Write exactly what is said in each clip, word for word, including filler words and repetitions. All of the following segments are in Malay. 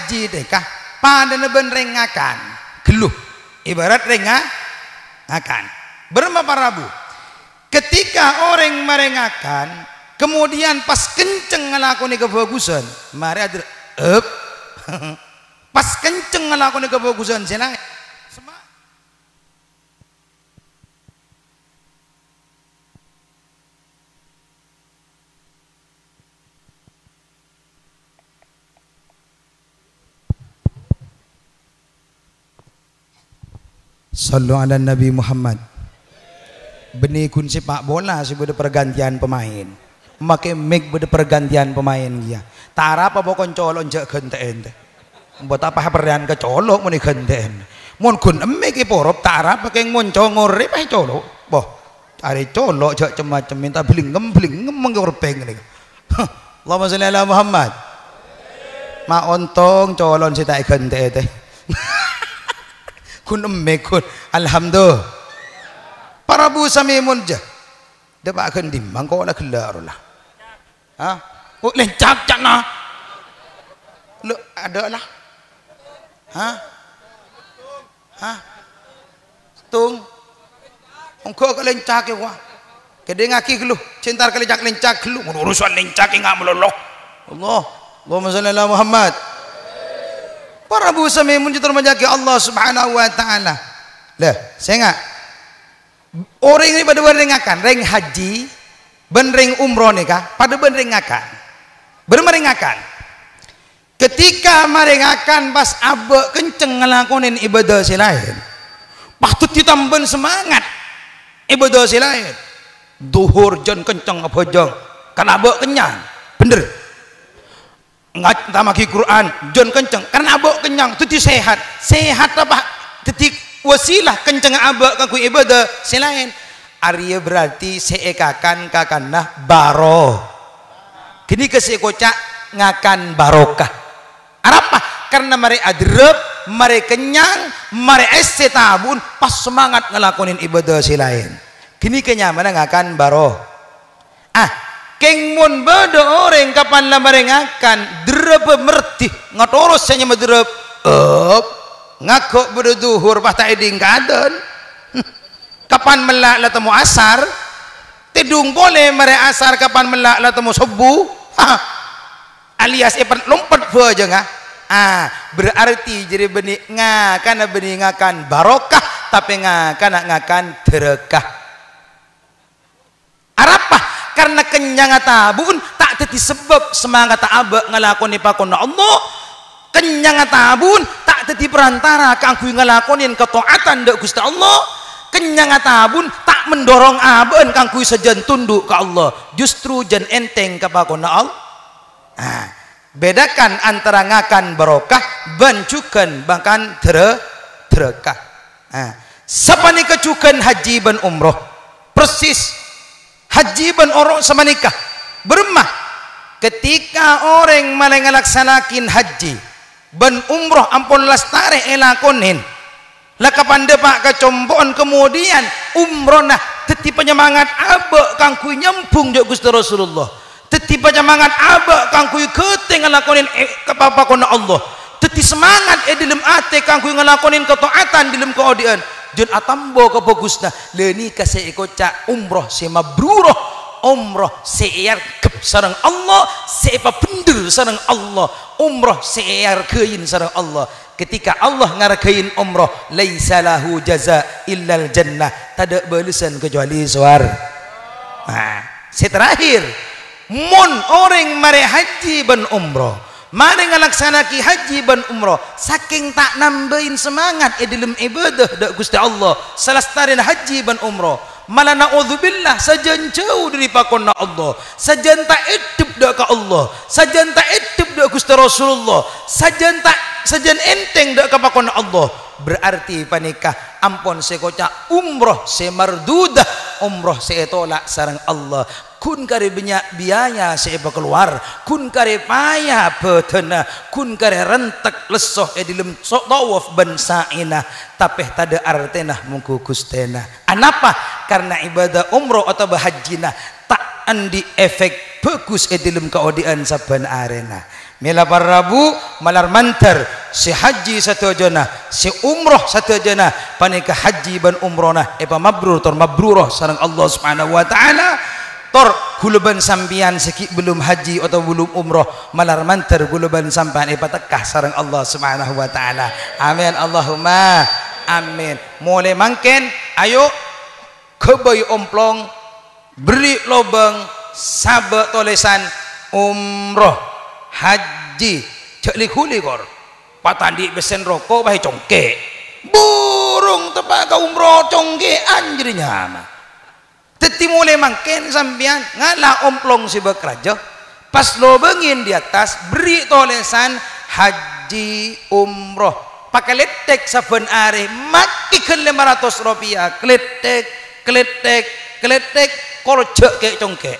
haji dekah pada neben rengakan geluh ibarat rengakan berma parabu ketika orang merengakan kemudian pas kenceng ngelakoni kebagusan mari ada up pas kenceng ngelakoni kebagusan sila Sallu ala Nabi Muhammad. Benih kun sepak bola sih beda pergantian pemain. Make make beda pergantian pemain dia. Tara apa pokon colok jak genten teh. Buat apa perdan ke colok muni genten. Mun kun emek ke porop tara pakai ngonco ngore pakai colok. Boh, ada colok jak macam minta belingem belingem mengorpeng ni. Allahumma sholli ala Muhammad. Ma ontong colon si tak genten teh. Kun emek kun alhamdulillah para bu samimun je dapat akan dimbang kau nak kelar lah ha kau lencak cak na lu ada lah ha ha tung engkau ke lencak ya wah kedeng aki kelu cintar ke lencak lencak kelu urusan lencak enggak meloloh Allah Allahumma sholli ala Muhammad. Para bu samimun jutur menjaki Allah subhanahu wa ta'ala lah saya enggak orang ini pada berengakan reng haji ben reng umroh nikah pada berengakan bermerengakan ketika merengakan pas abe kenceng ngelakonin ibadah silain patut ditambahin semangat ibadah silain duhur jon kenceng apa jong kan abe kenyang bener ngat tamaki Quran jon kenceng karena abok kenyang itu sehat sehat apa ketik wasilah kenceng abok kaku ibadah selain Arya berarti seekakan kakanah baro kini kesekocak ngakan barokah apa karena mari adrep mari kenyang mari ese tabun pas semangat ngelakonin ibadah selain kini kenyamanan ngakan baro ah keng mun bado orang kapan lah merengakan drep merti ngatoros sanya medrep up ngakok bado duhur pas tak eding kaden kapan melak lah temu asar tidung boleh mere asar kapan melak lah temu subuh alias epat lompat be aja ngah ah berarti jadi benih ngakan benih ngakan barokah tapi ngakan ngakan derekah arapah karena kenyang tabun tak teti sebab semangat abak ngelakoni pakona Allah kenyang tabun tak teti perantara kangku ngelakonin ketaatan dek Gusti Allah kenyang tabun tak mendorong aben kangku sejen tunduk ke Allah justru jen enteng ke pakona Allah nah, bedakan antara ngakan barokah bancukan bahkan tere terekah nah, sapani kecukan haji ban umroh persis haji ban orang sama nikah bermah ketika orang malah ngelaksanakin haji ban umroh ampun lastare elakonin lah kapan depak kecombon kemudian umroh nah teti penyemangat abak kangkui nyempung jok Gusti Rasulullah teti penyemangat abak kangkui keteng ngelakonin eh, kepapakona Allah teti semangat eh dalam ate kangkui ngelakonin ketaatan dalam keodian jun atambo ke bagusna leni kasih ikocak umroh si mabruroh umroh seiyar kep sarang Allah seipa pendir sarang Allah umroh seiyar kein sarang Allah ketika Allah ngarakain umroh laisa lahu jaza illal jannah tada balasan kecuali suar nah seterakhir mun orang mare haji ban umroh mari ngalaksanaki haji ban umroh saking tak nambahin semangat e dalam ibadah dak Gusti Allah salastarin haji ban umroh malah naudzubillah sajan jauh dari pakona Allah sajan tak edep dak ka Allah sajan tak edep dak Gusti Rasulullah sajan tak sajan enteng dak ka pakona Allah berarti panikah ampun sekocak umroh semardudah umroh setolak sareng Allah kun kare banyak biaya seiba keluar kun kare payah betena kun kare rentek lesoh e dilem sok tawaf ban sa'inah tapi tada artenah mungku gustena anapa karena ibadah umroh atau bahajina tak andi efek bagus e dilem keodian saban arena mila parabu malar mantar si haji satu jana si umroh satu jana panika haji ban umrona epa mabrur tor mabruroh sareng Allah subhanahu wa ta'ala tor guluban sampian seki belum haji atau belum umroh malar mantar guluban sampian epa tekah sareng Allah subhanahu wa ta'ala. Amin Allahumma amin. Mulai mangken ayo kebayu omplong beri lobang sabak tulisan umroh haji cek likuli kor patandi besen rokok bahe congke burung tepaga umroh congke anjrinya mah teti mulai mangken sampian ngalah omplong si bekraja pas lobengin di atas beri tulisan haji umroh pakai letek saben are maki ke lima ratus rupiah kletek kletek kletek korjek kayak congke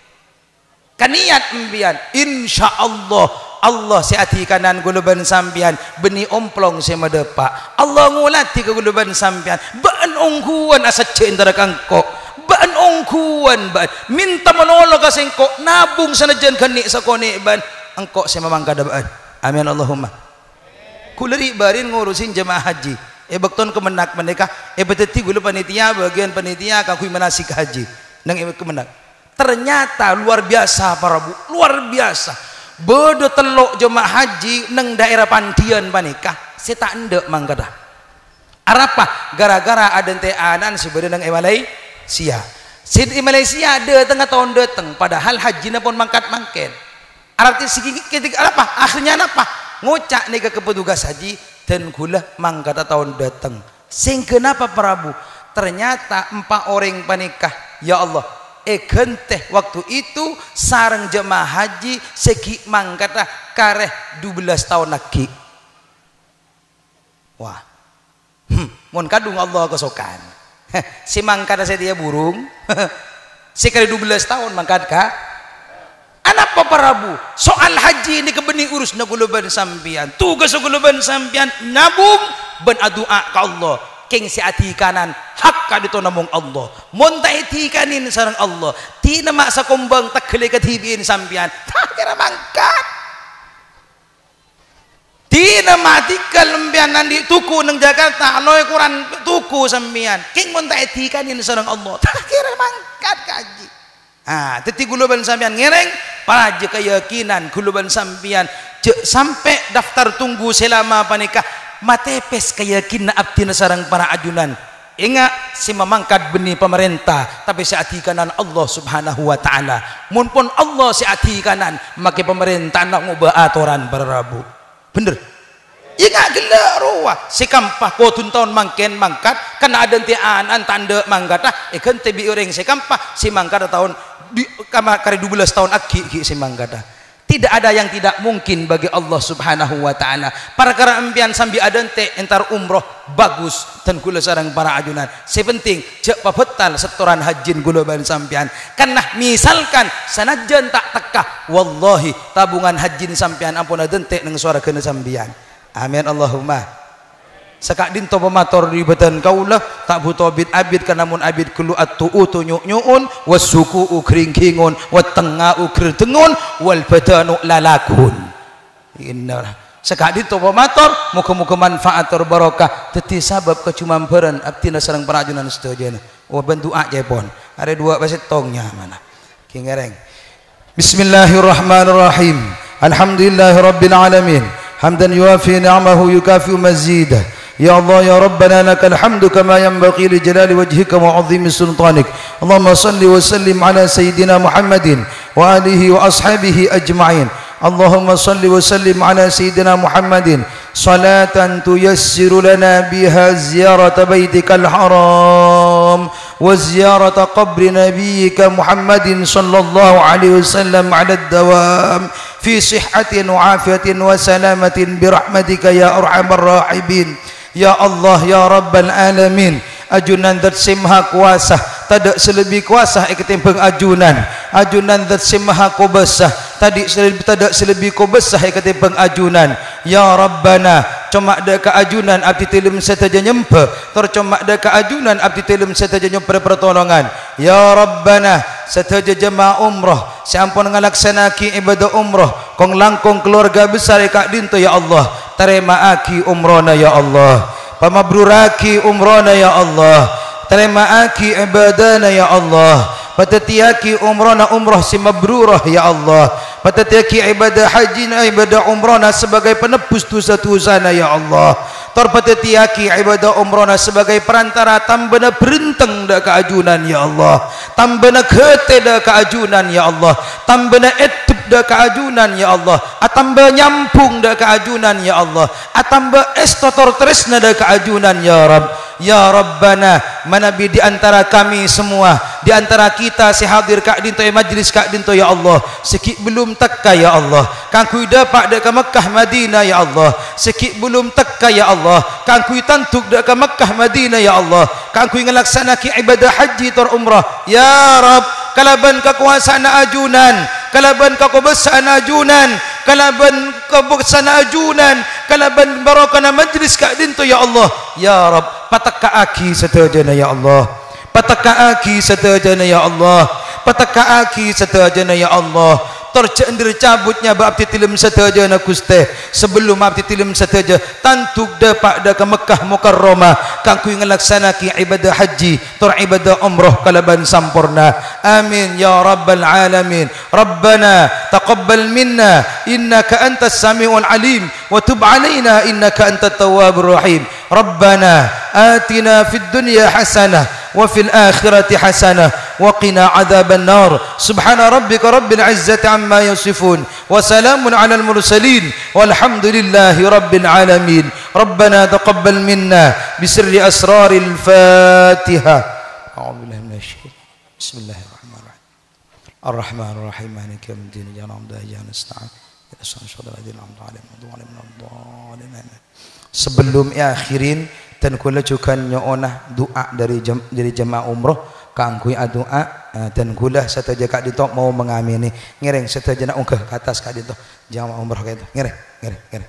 kaniat embian insyaallah Allah si hati kanan guluban sampian beni omplong si medepak Allah ngulati ke guluban sampian baan ongkuan asa centara kangkok baan ongkuan baan minta menolong ka sengkok nabung sanajan kanik sakone ban engkok si memang kada baan. Amin Allahumma. Kuleri barin ngurusin jemaah haji e bekton kemenak menikah e beteti gulu panitia bagian panitia kakui manasik haji nang e kemenak ternyata luar biasa para bu luar biasa bodo telok jemaah haji nang daerah pandian panikah saya tak ndek mangkada arapa gara-gara ada ente anan sebenarnya nang e Malaysia di Malaysia ada tengah tahun datang padahal hajinya pun mangkat mangken arti segi ketika apa akhirnya apa ngocak nih ke petugas haji dan gula mangkata tahun datang sing kenapa Prabu ternyata empat orang panikah ya Allah eh genteh waktu itu sarang jemaah haji segi mangkata kareh dua belas tahun lagi wah hmm, mon kadung Allah kesokan si mangkata saya dia burung sekali dua belas tahun mangkat kah anapa Prabu soal haji ini kebeni urus na guluban sampian tugas guluban sampian nabung ben adua ka Allah king si ati kanan hak ka dito namong Allah mon ta iti kanin sareng Allah ti na sa kumbang takle ka tibiin sampian ta kira mangkat ti na matikal lembian nandi tuku nang Jakarta anoy kuran tuku sampian king mon ta iti kanin sareng Allah ta kira mangkat kaji. Ah, teti guluban sampian ngereng paraje keyakinan guluban sampian cek sampai daftar tunggu selama panikah matepes keyakinan abdi sareng para ajunan ingat si memangkat benih pemerintah tapi si hati kanan Allah subhanahu wa ta'ala mun pun Allah si hati kanan maka pemerintah nak ngubah aturan Prabu bener ingat gelak ruah si kampah kotun tahun mangken mangkat kena ada tiaan tanda mangkat ah ikan tebi orang si kampah si mangkat tahun di kamar kali dua belas tahun aki si mangkat tidak ada yang tidak mungkin bagi Allah subhanahu wa ta'ala para kerampian sambil ada ente entar umroh bagus dan gula sarang para ajunan sepenting cek papetal setoran hajin gula ban sampian karena misalkan sanajan tak tekah wallahi tabungan hajin sampian ampun ada ente neng suara kena sampian. Amin Allahumma. Sekak dinto pemator di batan kaulah tak butuh abid abid karena mun abid kelu atu utu nyuk nyuun wasuku ukring kingun watengah ukir tengun wal badanu lalakun inna sekak dinto pemator muka-muka manfaator barokah teti sabab kecumamperan abdina sareng perajunan setujuan oh bantu aja pon ada dua basit tongnya mana kingereng Bismillahirrahmanirrahim Alhamdulillahirabbil alamin hamdan yuafi ni'amahu yukafi mazidah يا الله يا ربنا لك الحمد كما ينبغي لجلال وجهك وعظيم سلطانك اللهم صل وسلم على سيدنا محمد وآله وأصحابه أجمعين اللهم صل وسلم على سيدنا محمد صلاة تيسر لنا بها زيارة بيتك الحرام وزيارة قبر نبيك محمد صلى الله عليه وسلم على الدوام في صحة وعافية وسلامة برحمتك يا أرحم الراحمين Ya Allah ya Rabbal Alamin ajunan dat simha kuasa tadak selebih kuasa iketimpeng ajunan ajunan dat simha kubasah tadi selebih tadak selebih kubasah iketimpeng ajunan ya Rabbana cuma deka ajunan abdi tilim setaja nyempe tercuma deka ajunan abdi tilim setaja nyempe pertolongan ya Rabbana sataja jemaah umroh sampun ngalaksanaki ibadah umroh kong langkung keluarga besar kak dinto ya Allah terima aki umrona ya Allah pamabruraki umrona ya Allah terima aki ibadana ya Allah patatiaki umrona umroh si mabrurah ya Allah patatiaki ibadah haji ibadah umrona sebagai penebus dosa-dosana ya Allah terpatatiaki ibadah umrona sebagai perantara tambana berenteng da keajunan ya Allah tambana kete da keajunan ya Allah tambana edub da keajunan ya Allah atamba nyampung da keajunan ya Allah atamba estotor tresna da keajunan ya Rabb ya Rabbana manabi di antara kami semua di antara kita si hadir kak dinto majlis kak dinto ya Allah sikit belum tekka ya Allah kang kui dapat dak ke Mekah Madinah ya Allah sikit belum tekka ya Allah kang kui tantuk dak ke Mekah Madinah ya Allah kang kui ngelaksanaki ibadah haji tor umrah ya Rabb kalaban kekuasaan ajunan kalaban kakobesaan ajunan kalaban kebesaan ajunan kalaban barakana majlis kak dinto ya Allah ya Rabb pataka aki setajana ya Allah pataka aki setajana ya Allah pataka aki setajana ya Allah tercendir cabutnya bab titilem setajana Gusti sebelum bab titilem setaja tantuk dapat da ke Mekah Mukarramah kang kuy ngelaksanaki ibadah haji tur ibadah umrah kalaban sampurna amin ya rabbal alamin rabbana taqabbal minna innaka antas samiul alim wa tub alaina innaka antat tawwabur rahim rabbana atina fid dunya hasanah wa fil akhirati hasanah wa qina adzaban nar subhana rabbika rabbil izzati amma yasifun wa salamun alal mursalin walhamdulillahi rabbil alamin rabbana taqabbal minna bisirri asraril fatiha a'udzu billahi minasy syaitanir bismillahirrahmanirrahim arrahmanir rahim maliki yaumiddin iyyaka na'budu wa iyyaka nasta'in ihdinas siratal ladzina sebelum akhirin dan kula juga nyonah doa dari jam, dari jemaah umroh kangkui doa dan kula sataja kak dito mau mengamini ngereng sataja nak unggah ke atas kak dito jemaah umroh kayak itu ngereng ngereng ngereng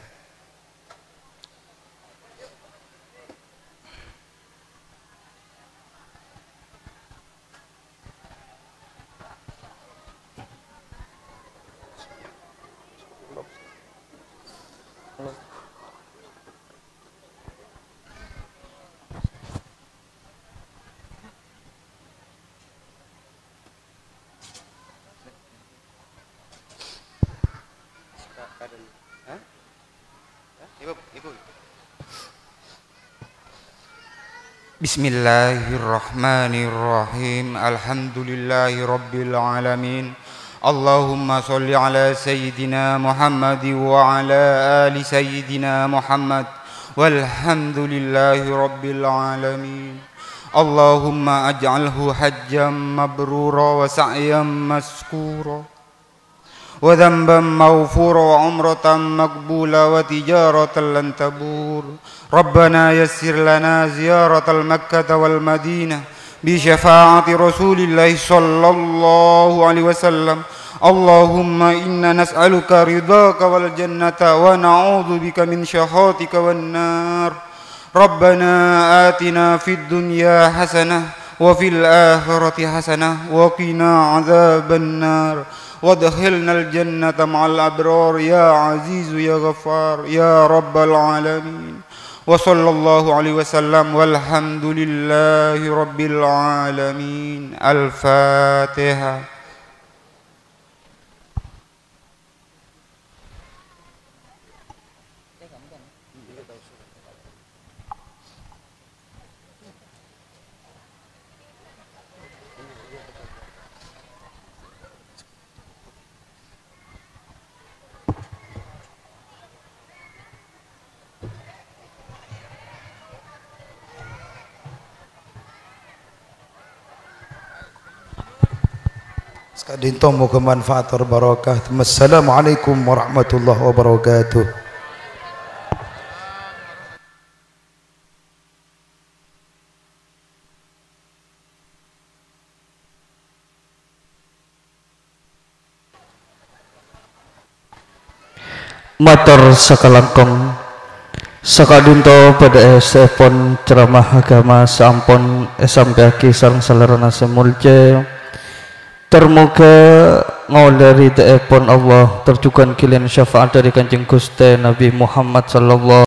Bismillahirrahmanirrahim. Alhamdulillahi rabbil alamin. Allahumma salli ala sayyidina Muhammad wa ala ali sayyidina Muhammad walhamdulillahi rabbil alamin. Allahumma aj'alhu hajjam mabrura wa sa'yan maskura wa dhanban maghfura wa umratan maqbula wa tijaratan lan tabur. ربنا يسر لنا زيارة المكة والمدينة بشفاعة رسول الله صلى الله عليه وسلم اللهم إنا نسألك رضاك والجنة ونعوذ بك من شهوتك والنار ربنا آتنا في الدنيا حسنة وفي الآخرة حسنة وقنا عذاب النار وادخلنا الجنة مع الأبرار يا عزيز يا غفار يا رب العالمين وصلى الله عليه وسلم والحمد لله رب العالمين. الفاتحة. Sekadinto moga manfaat barakah. Assalamualaikum warahmatullahi wabarakatuh. Matur sakalangkong sakadinto pada esepon ceramah agama sampun esampyaki sareng salerana semulce termoga ngoleh ridhaipun Allah terjugan kalian syafaat dari Kanjeng Gusti Nabi Muhammad sallallahu